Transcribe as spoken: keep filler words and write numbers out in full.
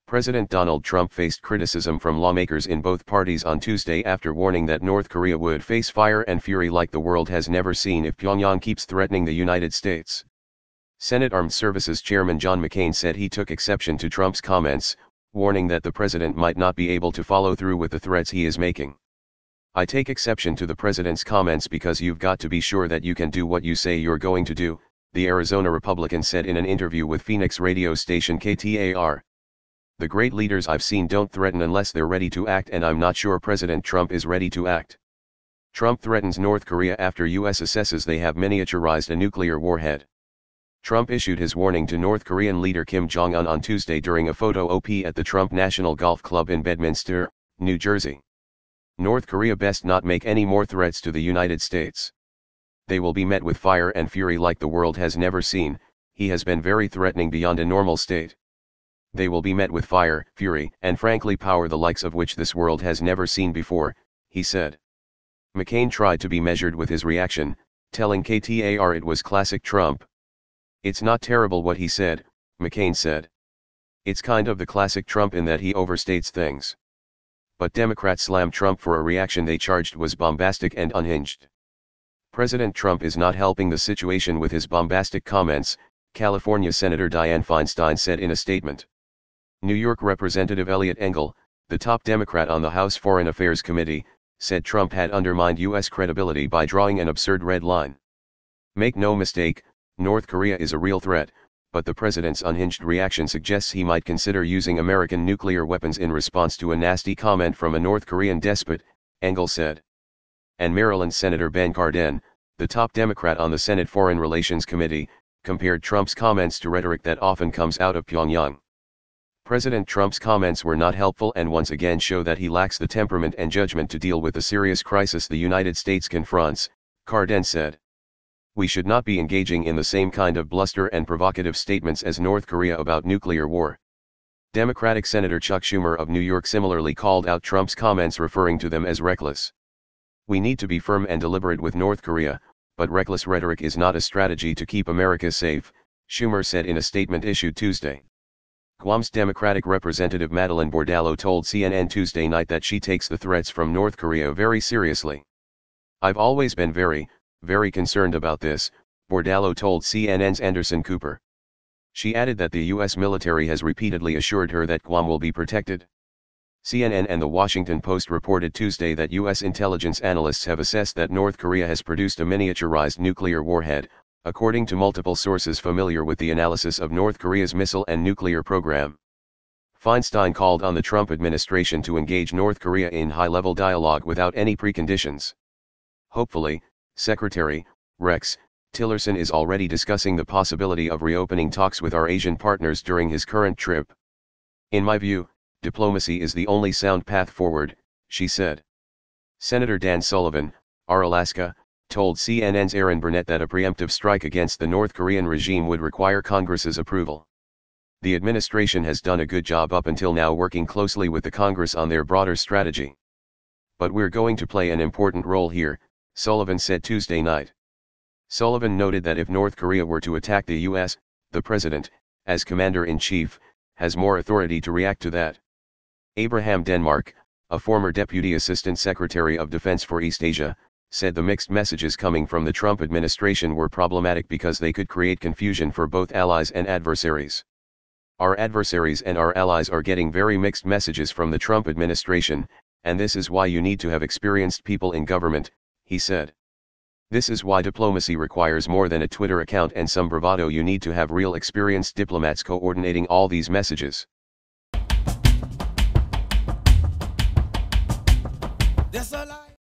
President Donald Trump faced criticism from lawmakers in both parties on Tuesday after warning that North Korea would face fire and fury like the world has never seen if Pyongyang keeps threatening the United States. Senate Armed Services Chairman John McCain said he took exception to Trump's comments, warning that the president might not be able to follow through with the threats he is making. "I take exception to the president's comments because you've got to be sure that you can do what you say you're going to do," the Arizona Republican said in an interview with Phoenix radio station K T A R. "The great leaders I've seen don't threaten unless they're ready to act, and I'm not sure President Trump is ready to act." Trump threatens North Korea after U S assesses they have miniaturized a nuclear warhead. Trump issued his warning to North Korean leader Kim Jong-un on Tuesday during a photo op at the Trump National Golf Club in Bedminster, New Jersey. North Korea best not make any more threats to the United States. "They will be met with fire and fury like the world has never seen. He has been very threatening beyond a normal state. They will be met with fire, fury, and frankly power the likes of which this world has never seen before," he said. McCain tried to be measured with his reaction, telling K T A R it was classic Trump. "It's not terrible what he said," McCain said. "It's kind of the classic Trump in that he overstates things." But Democrats slammed Trump for a reaction they charged was bombastic and unhinged. President Trump is not helping the situation with his bombastic comments, California Senator Dianne Feinstein said in a statement. New York Representative Eliot Engel, the top Democrat on the House Foreign Affairs Committee, said Trump had undermined U S credibility by drawing an absurd red line. "Make no mistake, North Korea is a real threat, but the president's unhinged reaction suggests he might consider using American nuclear weapons in response to a nasty comment from a North Korean despot," Engel said. And Maryland Senator Ben Cardin, the top Democrat on the Senate Foreign Relations Committee, compared Trump's comments to rhetoric that often comes out of Pyongyang. "President Trump's comments were not helpful and once again show that he lacks the temperament and judgment to deal with the serious crisis the United States confronts," Cardin said. "We should not be engaging in the same kind of bluster and provocative statements as North Korea about nuclear war." Democratic Senator Chuck Schumer of New York similarly called out Trump's comments, referring to them as reckless. "We need to be firm and deliberate with North Korea, but reckless rhetoric is not a strategy to keep America safe," Schumer said in a statement issued Tuesday. Guam's Democratic Representative Madeline Bordallo told C N N Tuesday night that she takes the threats from North Korea very seriously. "I've always been very, very concerned about this," Bordallo told C N N's Anderson Cooper. She added that the U S military has repeatedly assured her that Guam will be protected. C N N and The Washington Post reported Tuesday that U S intelligence analysts have assessed that North Korea has produced a miniaturized nuclear warhead, according to multiple sources familiar with the analysis of North Korea's missile and nuclear program. Feinstein called on the Trump administration to engage North Korea in high-level dialogue without any preconditions. "Hopefully, Secretary Rex Tillerson is already discussing the possibility of reopening talks with our Asian partners during his current trip. In my view, diplomacy is the only sound path forward," she said. Senator Dan Sullivan, R. Alaska, told C N N's Aaron Burnett that a preemptive strike against the North Korean regime would require Congress's approval. "The administration has done a good job up until now working closely with the Congress on their broader strategy. But we're going to play an important role here," Sullivan said Tuesday night. Sullivan noted that if North Korea were to attack the U S, the president, as commander-in-chief, has more authority to react to that. Abraham Denmark, a former Deputy Assistant Secretary of Defense for East Asia, said the mixed messages coming from the Trump administration were problematic because they could create confusion for both allies and adversaries. "Our adversaries and our allies are getting very mixed messages from the Trump administration, and this is why you need to have experienced people in government," he said. "This is why diplomacy requires more than a Twitter account and some bravado. You need to have real experienced diplomats coordinating all these messages." That's all I